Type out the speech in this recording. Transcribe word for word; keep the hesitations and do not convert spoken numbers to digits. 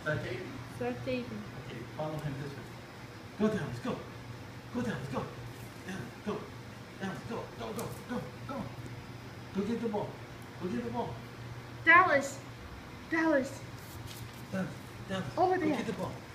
Start Aiden. Start Aiden. Okay, follow him this way. Go down, let's go. Go down, let's go. Down, go. Down, let's go. Go, go, go, go. Go get the ball. Go get the ball. Dallas. Dallas. Down, down. Over Go there. get the ball.